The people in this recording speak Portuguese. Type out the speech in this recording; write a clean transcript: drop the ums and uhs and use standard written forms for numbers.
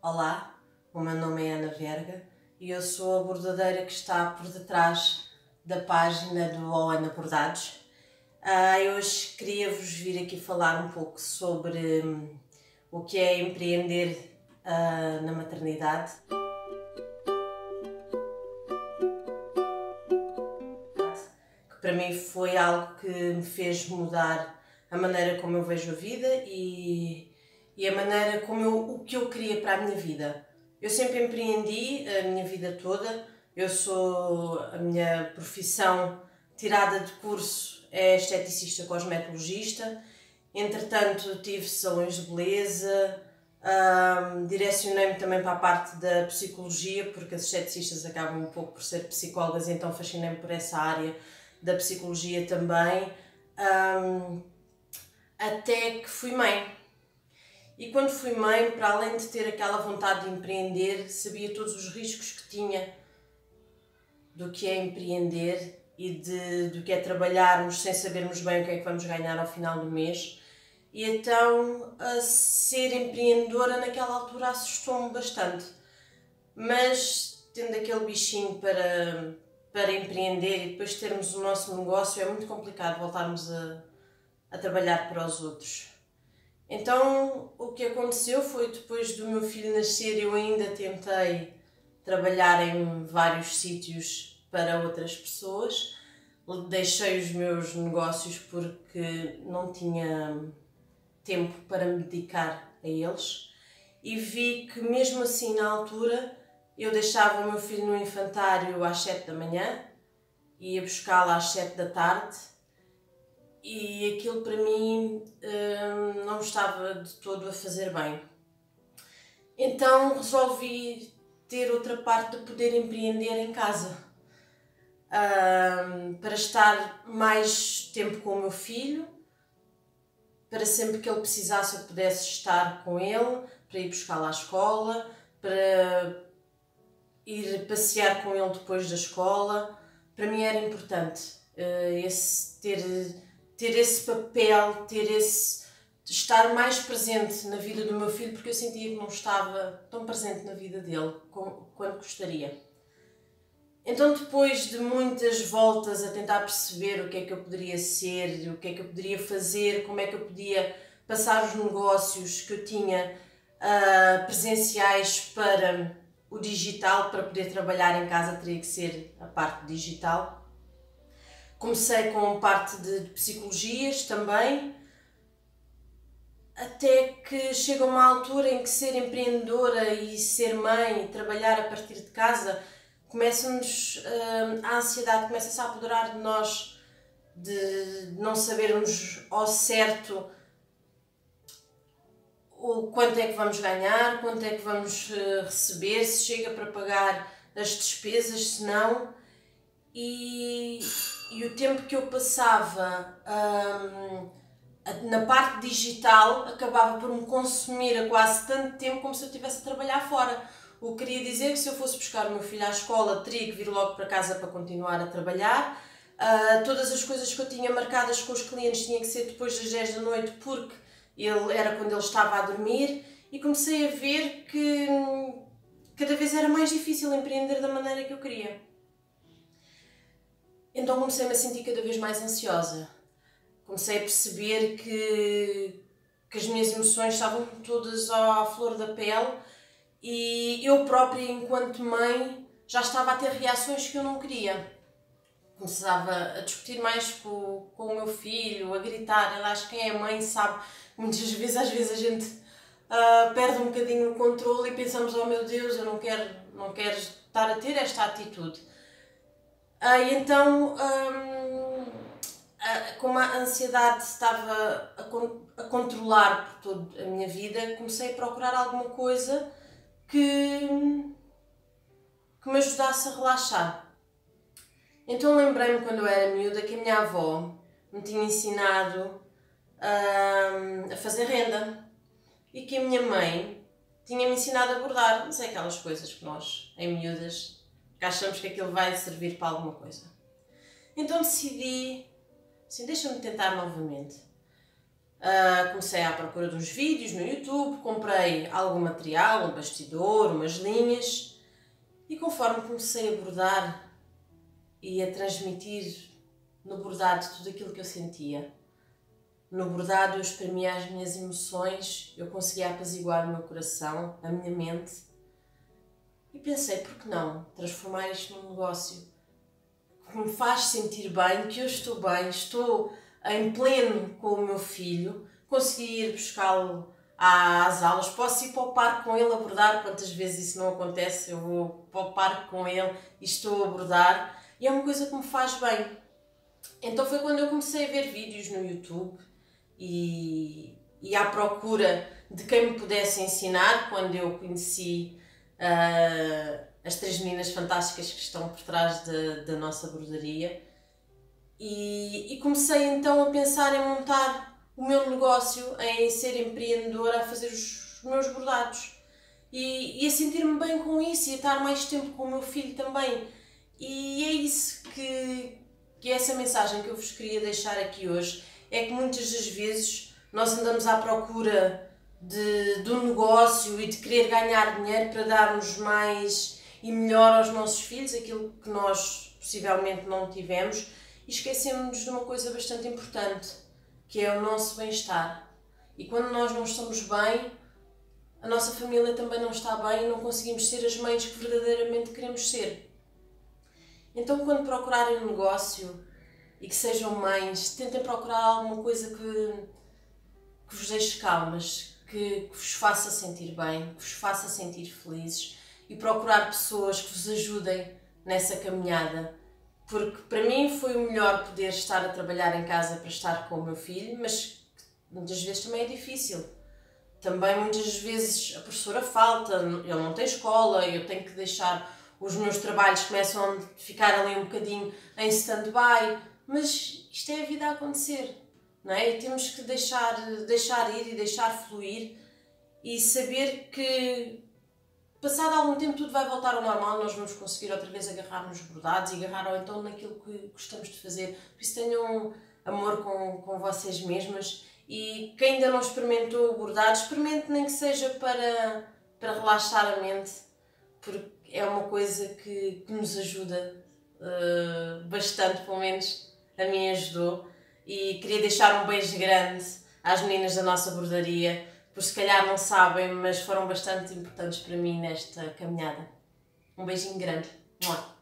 Olá, o meu nome é Ana Verga e eu sou a bordadeira que está por detrás da página do Ana Bordados. Hoje queria-vos vir aqui falar um pouco sobre o que é empreender na maternidade. Que para mim foi algo que me fez mudar a maneira como eu vejo a vida e a maneira como o que eu queria para a minha vida. Eu sempre empreendi a minha vida toda. A minha profissão tirada de curso é esteticista cosmetologista. Entretanto, tive salões de beleza, direcionei-me também para a parte da psicologia, porque as esteticistas acabam um pouco por ser psicólogas, então fascinei-me por essa área da psicologia também, até que fui mãe. E quando fui mãe, para além de ter aquela vontade de empreender, sabia todos os riscos que tinha do que é empreender e do que é trabalharmos sem sabermos bem o que é que vamos ganhar ao final do mês. E então, ser empreendedora naquela altura assustou-me bastante. Mas, tendo aquele bichinho para empreender e depois termos o nosso negócio, é muito complicado voltarmos a trabalhar para os outros. Então, o que aconteceu foi, depois do meu filho nascer, eu ainda tentei trabalhar em vários sítios para outras pessoas. Deixei os meus negócios porque não tinha tempo para me dedicar a eles e vi que mesmo assim na altura eu deixava o meu filho no infantário às 7 da manhã, ia buscá-lo às 7 da tarde e aquilo para mim não estava de todo a fazer bem. Então resolvi ter outra parte de poder empreender em casa, para estar mais tempo com o meu filho, para sempre que ele precisasse eu pudesse estar com ele, para ir buscá-lo à escola, para ir passear com ele depois da escola. Para mim era importante ter esse papel, estar mais presente na vida do meu filho, porque eu sentia que não estava tão presente na vida dele quanto gostaria. Então, depois de muitas voltas a tentar perceber o que é que eu poderia ser, o que é que eu poderia fazer, como é que eu podia passar os negócios que eu tinha presenciais para o digital, para poder trabalhar em casa teria que ser a parte digital. Comecei com parte de psicologias também, até que chega uma altura em que ser empreendedora e ser mãe e trabalhar a partir de casa, a ansiedade começa-se a apoderar de nós, de não sabermos ao certo quanto é que vamos ganhar, quanto é que vamos receber, se chega para pagar as despesas, se não. E o tempo que eu passava na parte digital acabava por me consumir a quase tanto tempo como se eu estivesse a trabalhar fora. O que queria dizer que se eu fosse buscar o meu filho à escola teria que vir logo para casa para continuar a trabalhar. Todas as coisas que eu tinha marcadas com os clientes tinha que ser depois das 10 da noite porque era quando ele estava a dormir, e comecei a ver que cada vez era mais difícil empreender da maneira que eu queria. Então comecei-me a sentir cada vez mais ansiosa. Comecei a perceber que as minhas emoções estavam todas à flor da pele e eu própria, enquanto mãe, já estava a ter reações que eu não queria. Começava a discutir mais com o meu filho, a gritar. Eu acho que quem é mãe sabe, muitas vezes, às vezes a gente perde um bocadinho o controle e pensamos, oh meu Deus, eu não quero estar a ter esta atitude. E então, como a ansiedade estava a controlar por toda a minha vida, comecei a procurar alguma coisa que me ajudasse a relaxar. Então lembrei-me, quando eu era miúda, que a minha avó me tinha ensinado a fazer renda e que a minha mãe tinha-me ensinado a bordar. Não sei, aquelas coisas que nós, em miúdas, que achamos que aquilo vai servir para alguma coisa. Então decidi, assim, deixa-me tentar novamente. Comecei à procura de uns vídeos no YouTube, comprei algum material, um bastidor, umas linhas, e conforme comecei a bordar e a transmitir no bordado tudo aquilo que eu sentia, no bordado eu exprimia as minhas emoções, eu conseguia apaziguar o meu coração, a minha mente, e pensei, por que não transformar isto num negócio que me faz sentir bem, que eu estou bem, estou em pleno com o meu filho, consegui ir buscá-lo às aulas, posso ir para o parque com ele a bordar, quantas vezes isso não acontece, eu vou para o parque com ele e estou a bordar, e é uma coisa que me faz bem. Então foi quando eu comecei a ver vídeos no YouTube e à procura de quem me pudesse ensinar, quando eu conheci as três meninas fantásticas que estão por trás da nossa bordaria, e comecei então a pensar em montar o meu negócio, em ser empreendedora, a fazer os meus bordados e a sentir-me bem com isso e a estar mais tempo com o meu filho também. E é isso que é essa mensagem que eu vos queria deixar aqui hoje, é que muitas das vezes nós andamos à procura de um negócio e de querer ganhar dinheiro para darmos mais e melhor aos nossos filhos, aquilo que nós possivelmente não tivemos, e esquecemos de uma coisa bastante importante, que é o nosso bem-estar. E quando nós não estamos bem, a nossa família também não está bem e não conseguimos ser as mães que verdadeiramente queremos ser. Então, quando procurarem um negócio e que sejam mães, tentem procurar alguma coisa que vos deixe calmas, que vos faça sentir bem, que vos faça sentir felizes, e procurar pessoas que vos ajudem nessa caminhada. Porque para mim foi o melhor poder estar a trabalhar em casa para estar com o meu filho, mas muitas vezes também é difícil. Também muitas vezes a professora falta, ele não tem escola, eu tenho que deixar os meus trabalhos, começam a ficar ali um bocadinho em stand-by, mas isto é a vida a acontecer, não é? E temos que deixar ir e deixar fluir e saber que passado algum tempo tudo vai voltar ao normal, nós vamos conseguir outra vez agarrar nos bordados e agarrar ou então naquilo que gostamos de fazer. Por isso tenham amor com vocês mesmas, e quem ainda não experimentou o bordado, experimente, nem que seja para relaxar a mente, porque é uma coisa que nos ajuda bastante, pelo menos a mim ajudou. E queria deixar um beijo grande às meninas da nossa bordaria, por se calhar não sabem, mas foram bastante importantes para mim nesta caminhada. Um beijinho grande. Mua.